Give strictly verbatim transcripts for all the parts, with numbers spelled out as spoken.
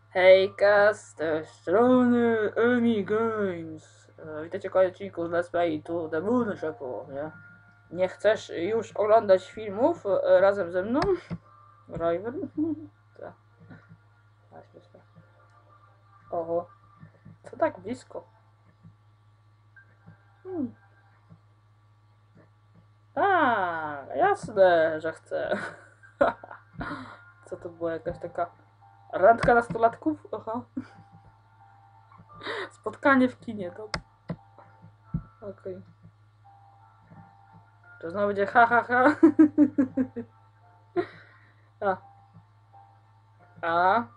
Hejka, z tej strony Emi Games. E, Witajcie w kolejnym odcinku z Let's Play to the Moon Shepu, nie? Nie chcesz już oglądać filmów e, razem ze mną? Raven? Tak. Oho. Co tak blisko? Hmm. A, jasne, że chcę. Co to była jakaś taka randka nastolatków? Aha. Spotkanie w kinie, to... Okej. Okay. To znowu będzie ha ha ha. A. A.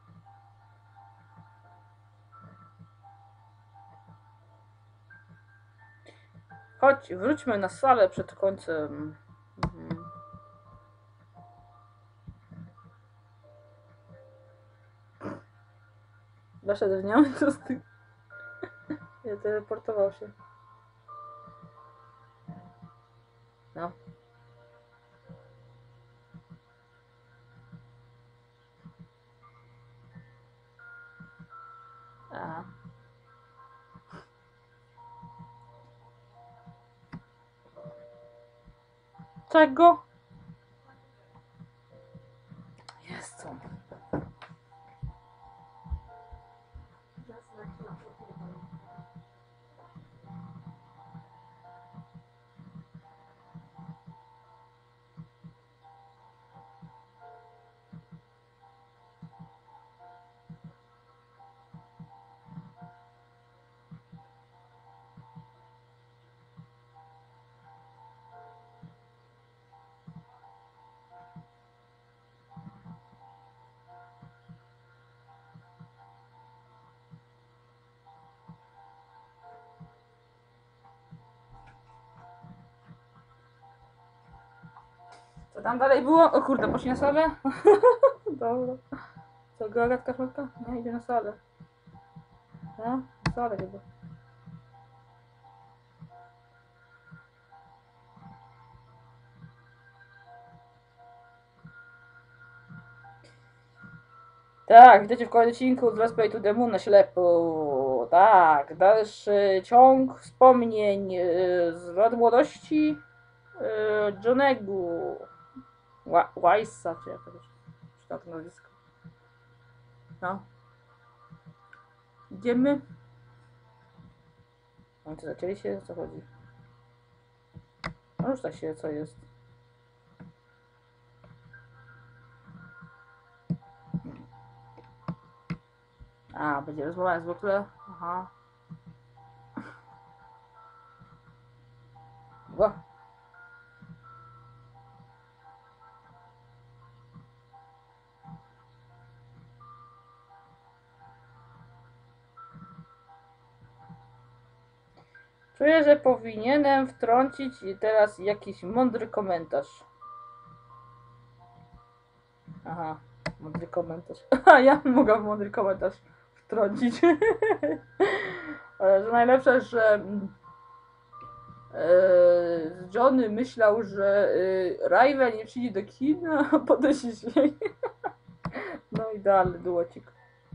Chodź, wróćmy na salę przed końcem. Mhm. Weszedł w nią, co z tym? Nie, teleportował się. No. Aha. Czego? Jest co. Co tam dalej było? O kurde, poszli na salę? Dobra. Co, gagatka szmatka? Nie, idzie na salę. No, na salę chyba. Tak, witajcie w kolejnym odcinku z Let's Play to the Moon na ślepo. Tak, dalszy ciąg wspomnień yy, z lat młodości yy, Johnego. Weissa, czy jakoś, czy tak nazwisko. No. Idziemy. No to zaczęli się, o co chodzi? No już tak się, co jest. A, będzie rozmowa zwykle. Aha. Bo. Czuję, że powinienem wtrącić teraz jakiś mądry komentarz. Aha, mądry komentarz. A ja mogę mądry komentarz wtrącić. Ale że najlepsze, że yy, Johnny myślał, że yy, Raven nie przyjdzie do kina, a potem się śmieje. No idealny duocik.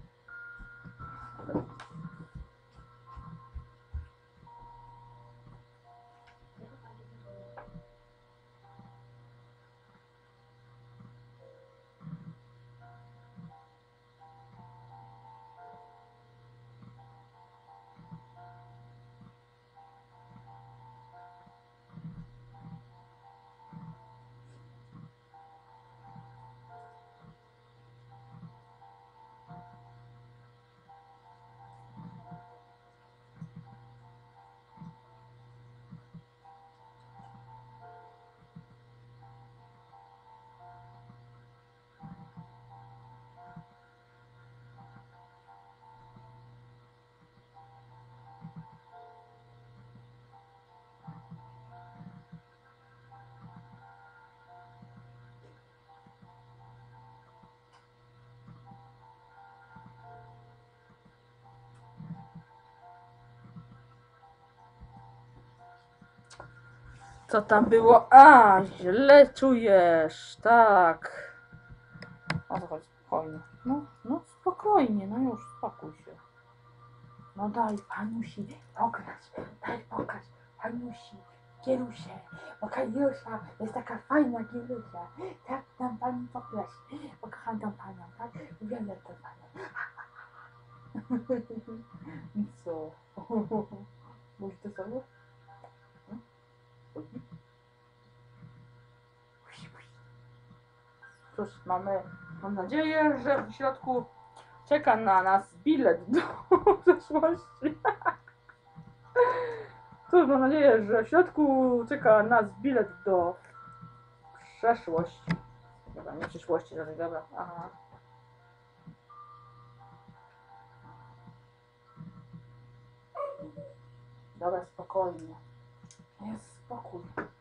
Co tam było? A, źle czujesz, tak. O co chodzi? spokojnie. No, no spokojnie, no już spokój się. No daj, Paniusi, pograć, daj pokaż, Paniusi, Kierusie, bo Kaniusia jest taka fajna Kierusia. Tak nam Pani pograć, bo kocham tą Panią, tak? Uwielbiam tę Panią. I co? Mówisz to sobie? Cóż, mamy, mam nadzieję, że w środku czeka na nas bilet do przeszłości. Cóż, mam nadzieję, że w środku czeka nas bilet do przeszłości. Dobra, nie przyszłości, żadnej, dobra. Aha. Dobra, spokojnie. Jest spokój.